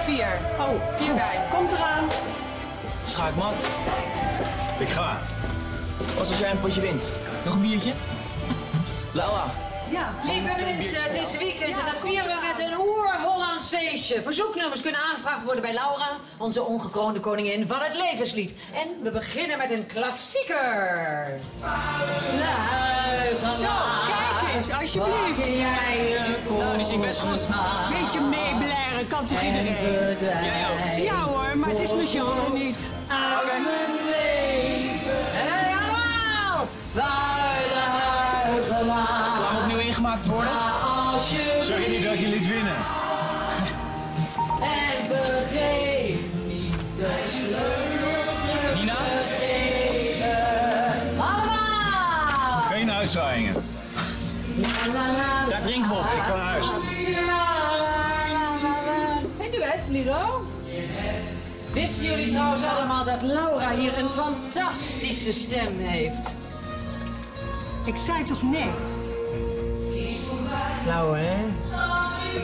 4. Oh, 4 bij. Komt eraan. Schaakmat. Ik ga. Pas als jij een potje wint. Nog een biertje? Laura. Ja. Lieve mensen, het is weekend en dat vieren we met een oer-Hollands feestje. Verzoeknummers kunnen aangevraagd worden bij Laura, onze ongekroonde koningin van het levenslied. En we beginnen met een klassieker. Zo, kijk eens, alsjeblieft. Nou, die zingt best goed. Beetje meeblaren, kan toch iedereen? Ja hoor, maar het is mijn genre niet. Hey, allemaal! Vuile Klaar opnieuw ingemaakt worden? Zeg je niet dat jullie het winnen? En vergeet niet de sleutel te Nina? geven. Allemaal! Geen uitzaaiingen. Daar drinken we op. Ik ga naar huis. Geen duet, Lido? Wisten jullie trouwens allemaal dat Laura hier een fantastische stem heeft? Ik zei toch nee? Flauw, hè?